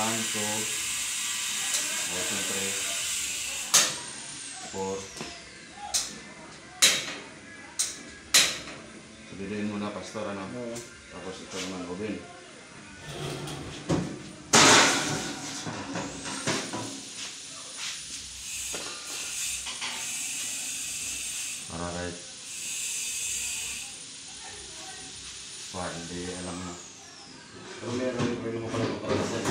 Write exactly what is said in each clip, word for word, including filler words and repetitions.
one, two, three, four. Sabihin mo na, Pastor, ano? Oo. Tapos ito naman, Robin. Alright. Wah, hindi alam na. Pero meron yung pwede mo pala magpapalasan.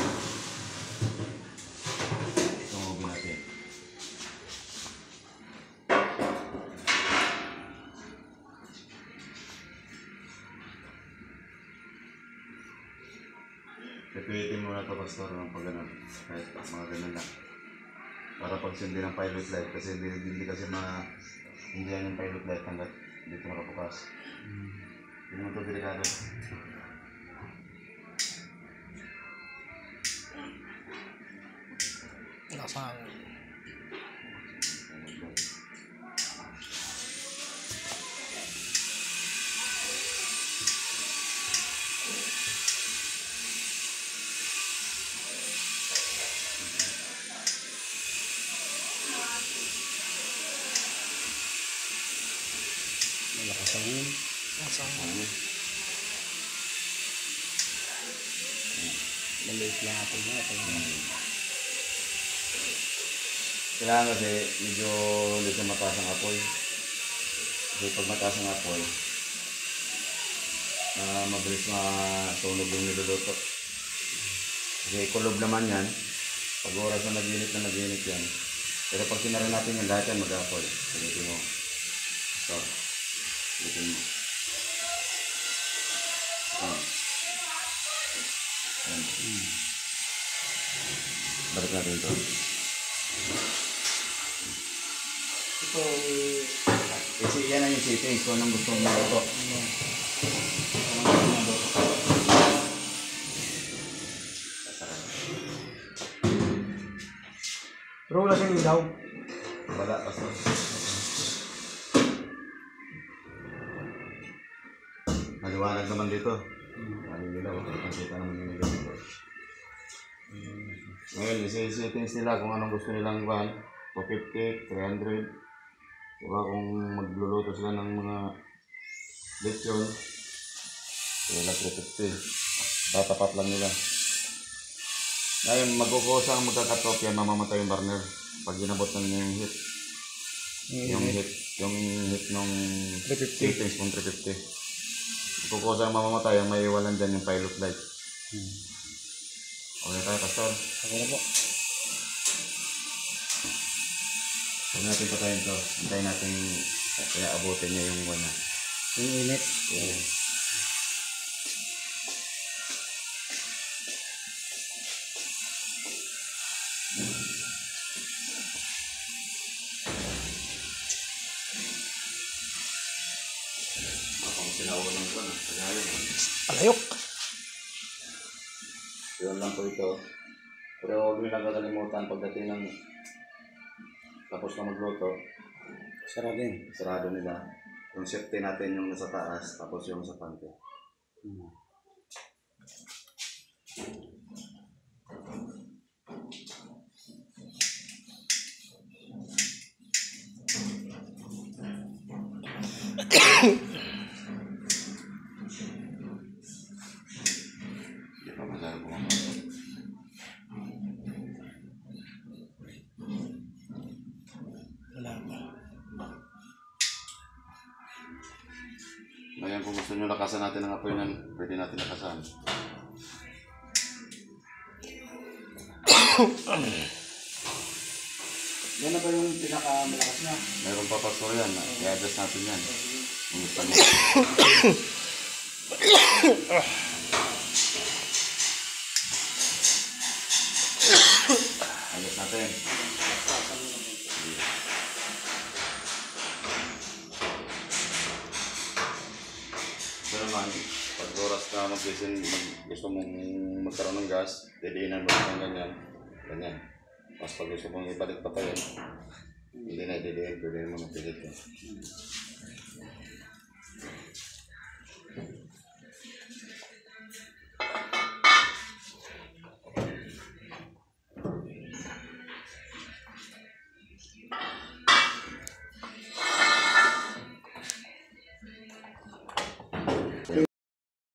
Itong Robin natin. Repeatin mo na ito, Pastor, ng pag ganun. Kahit mga ganun lang. Para pag sindi ng pilot light, kasi hindi, hindi kasi ma hindi yan yung pilot light hanggat dito nakapukas. Hindi mo ito delikado. Nakasang. Nakasangin. Nakasang. Ano? Maliit lang ako nga. Kailangan kasi medyo hindi siya mataas ang apoy. Kasi pag mataas ang apoy, uh, mabilis masunog yung niluluto. Kasi kulob naman yan. Pag oras na nag-init na nag-init yan. Pero pag sinara natin yan, lahat yan mag-apoy. Pagdating mo. So, pagdating mo. Oh. Yan. Hmm. Balik natin ito. Ito, Kasi yan ang yung settings kung anong gusto mo ito. pero wala siyang ilaw. Wala, Pastor. Maliwanag naman dito. Maling nila, kita naman yung nila dito. Ngayon, isi-settings nila kung anong gusto nilang van. two fifty, three hundred. Diba kung magluluto sila ng mga lechon, sila three fifty. Tatapat lang nila. Ngayon, magkukusa ang magkakatop yan, mamamatay yung burner. Pag ginabot lang niya yung heat. Yung heat, yung heat ng three fifty. settings kung three fifty. Magkukusa ang mamamatay, may iwalan dyan yung pilot light. Hmm. Okay tayo, Pastor. Ako na po. Huwag natin patayin ito. Hintayin natin kaya abutin niya yung one. Yung init. Yeah. Mapang sinawa ng one. Kagaya mo. Alayok. Yun lang po ito. Pero huwag nyo lang kakalimutan pagdating ng tapos na magluto, Sarap din. sarado nila. Yung safety natin yung nasa taas, tapos yung sa pante. Hmm. Hindi pa masyado pumamasok. Wala pa. Ngayon kung gusto nyo lakasan natin ang apoy nan, pwede natin lakasan. Yan na ba yung pinakamalakas na? Meron pa pastor yan, i-adjust natin yan. Kung gusto nyo. Adjust natin. Pero naman, pag oras na mag-listen, mag, gusto mong magkaroon ng gas, didiinan mo ng ganyan, ganyan. Mas pag gusto mong ibalik pa pa yan, hindi na didiin, pwede mo mapilit yan.